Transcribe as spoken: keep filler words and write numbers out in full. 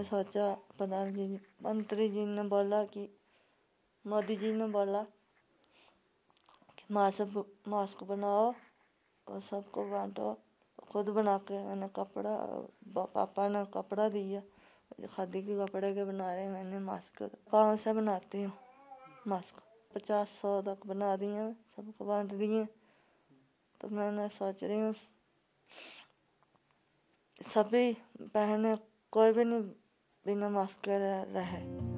सोचा प्रधानमंत्री जी मंत्री जी ने बोला कि मोदी जी ने बोला कि मास्क मास्क बनाओ और सबको बांटो। खुद बना के मैंने कपड़ा, पापा ने कपड़ा दिया, खादी के कपड़े के बना रहे मैंने मास्क। पाँव से बनाती हूँ मास्क, पचास सौ तक बना दिए, सबको बांट दिए। तो मैंने सोच रही हूँ सभी बहनें कोई भी नहीं बिना मास्क के रहे।